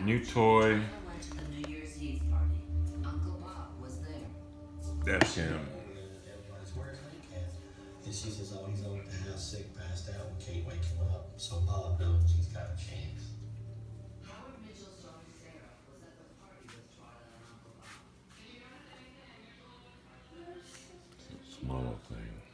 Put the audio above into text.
New toy. Tyler went to the New Year's Eve party. Uncle Bob was there. That's him. Everybody's, where's Hank at? And she says, oh, he's over at the house sick, passed out. We can't wake him up. So Bob knows he's got a chance. Howard Mitchell's daughter Sarah was at the party with Twyla and Uncle Bob. Small thing.